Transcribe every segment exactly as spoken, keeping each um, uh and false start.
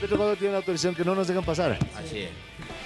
Petroecuador tiene la autorización que no nos dejan pasar. Así es.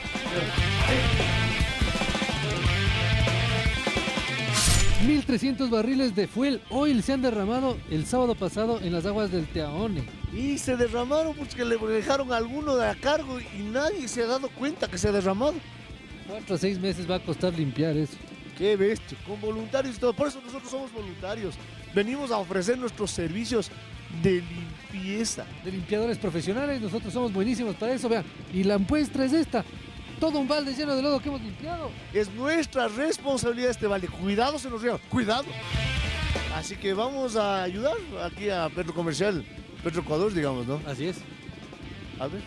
mil trescientos barriles de fuel oil se han derramado el sábado pasado en las aguas del Teaone. Y se derramaron porque le dejaron a alguno de a cargo y nadie se ha dado cuenta que se ha derramado. Cuatro a seis meses va a costar limpiar eso. Qué bestia, con voluntarios y todo. Por eso nosotros somos voluntarios. Venimos a ofrecer nuestros servicios de limpieza. De limpiadores profesionales, nosotros somos buenísimos para eso, vean. Y la muestra es esta. Todo un balde lleno de lodo que hemos limpiado. Es nuestra responsabilidad este balde. Cuidado, se nos ríe. Cuidado. Así que vamos a ayudar aquí a Petro Comercial, Petroecuador, digamos, ¿no? Así es. A ver.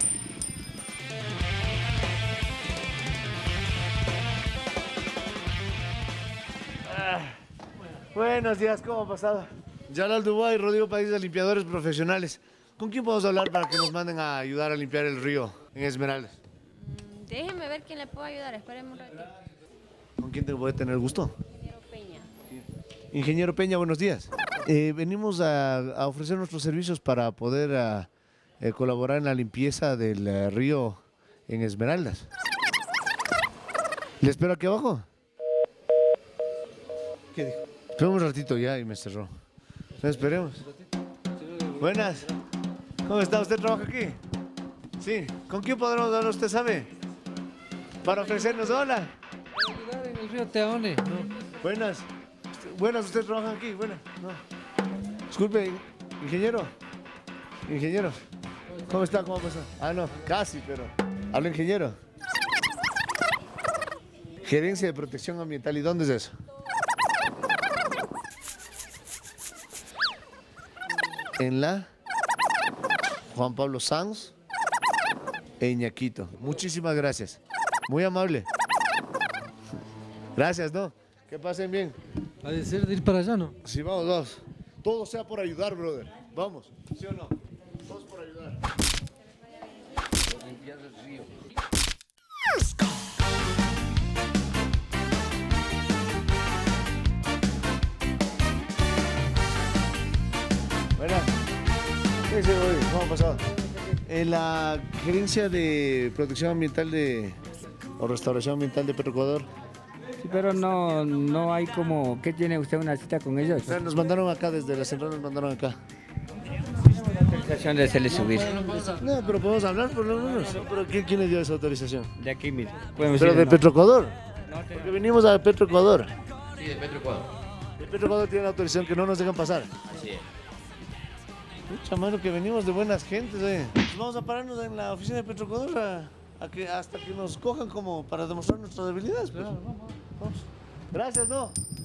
Ah, buenos días, ¿cómo ha pasado? Yalal Dubái, Rodrigo País de Limpiadores Profesionales. ¿Con quién podemos hablar para que nos manden a ayudar a limpiar el río en Esmeraldas? Déjeme ver quién le puedo ayudar, espéreme un ratito. ¿Con quién te puede tener gusto? Ingeniero Peña. Ingeniero Peña, buenos días. Eh, venimos a, a ofrecer nuestros servicios para poder a, eh, colaborar en la limpieza del eh, río en Esmeraldas. ¿Le espero aquí abajo? ¿Qué dijo? Esperemos un ratito ya y me cerró. No, esperemos. Buenas. ¿Cómo está? ¿Usted trabaja aquí? Sí. ¿Con quién podremos hablar? ¿Usted sabe? Para ofrecernos, hola. Para ayudar en el río Teaone. No. Buenas. Buenas, ¿ustedes trabajan aquí? Buenas. No. Disculpe, ingeniero. Ingeniero. ¿Cómo está? ¿Cómo pasa? Ah, no, casi, pero. Habla, ingeniero. Gerencia de Protección Ambiental. ¿Y dónde es eso? En la Juan Pablo Sanz e Iñaquito. Muchísimas gracias. Muy amable. Gracias, ¿no? Que pasen bien. Ha de ser de ir para allá, ¿no? Sí, vamos, vamos. Todo sea por ayudar, brother. Vamos. ¿Sí o no? Todos por ayudar. Limpiar el río. Buenas. ¿Qué dice hoy? ¿Cómo ha pasado? En la Gerencia de Protección Ambiental de, o Restauración Ambiental de Petroecuador. Sí, pero no, no hay como... ¿Qué tiene usted una cita con ellos? O sea, nos mandaron acá, desde la central nos mandaron acá. Autorización de hacerle subir. No, pero podemos hablar por lo menos. ¿Pero quién, quién les dio esa autorización? De aquí, mire. Podemos Pero ir, de ¿no? Petroecuador. No, te- Porque venimos a Petroecuador. Sí, de Petroecuador. De Petroecuador tiene la autorización que no nos dejan pasar. Así es. Pucha, mano, que venimos de buenas gentes, eh. Pues vamos a pararnos en la oficina de Petroecuador a, a que, hasta que nos cojan como para demostrar nuestras debilidades. Pues. Vamos. Gracias, ¿no?